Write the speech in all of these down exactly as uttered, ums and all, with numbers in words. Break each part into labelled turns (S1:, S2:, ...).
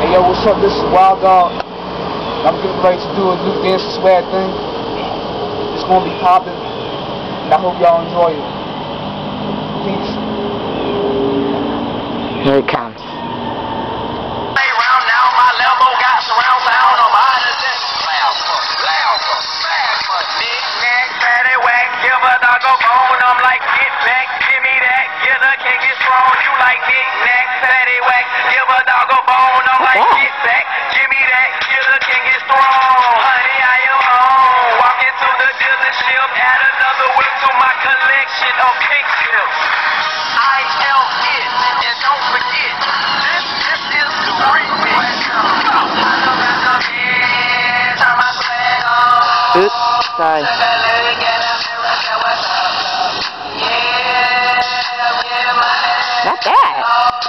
S1: Hey, yo, what's up? This is Wild Dog. I'm getting ready to do a new dance and swag thing. It's gonna be popping, and I hope y'all enjoy it. Peace.
S2: Here it comes.
S3: I'm like, get back, give me that, get the king get strong, you like knick-knack, fatty whack, give a dog a bone, I'm like, get back, give me that, get the king get strong, honey, I am home, walk into the dealership, add another whip to my collection of pink chips, I am it, and don't forget, this, this is the remix,
S2: Oops, sorry. Not bad.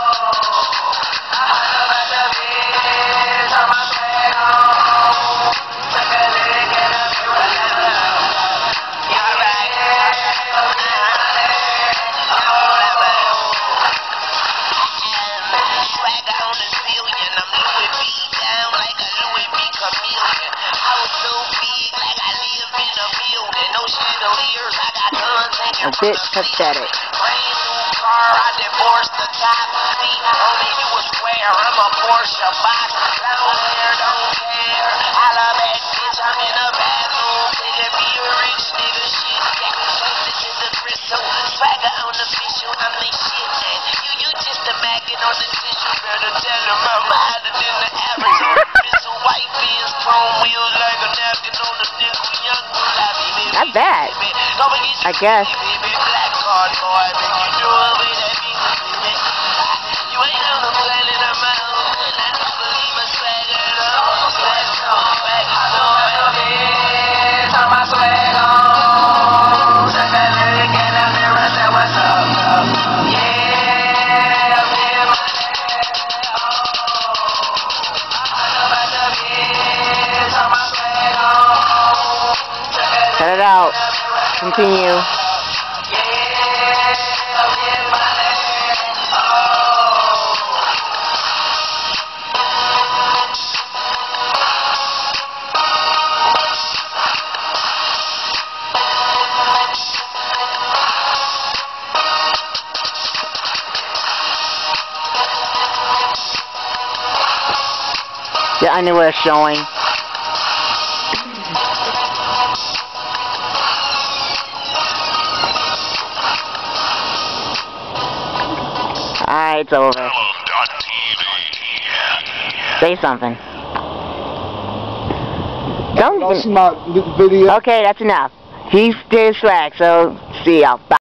S2: A bit pathetic.
S3: I divorced the top seat, homie, you a square, I'm a Porsche box, long hair, don't care, I love that bitch, I'm in a bathroom, nigga, be a rich nigga, shit, yeah, change it to the crystal, swagger on the official, I'm the shit, man, you, you just a maggot on the tissue, better tell them I'm hotter than the average, on the pistol, white beans, chrome wheels, like a napkin on the nickel, young,
S2: not bad, I guess. Cut it out. Continue. Your underwear showing. Alright, it's over. Say something. Don't even...
S1: That's my video.
S2: Okay, that's enough. He's did swag, so see y'all. Bye.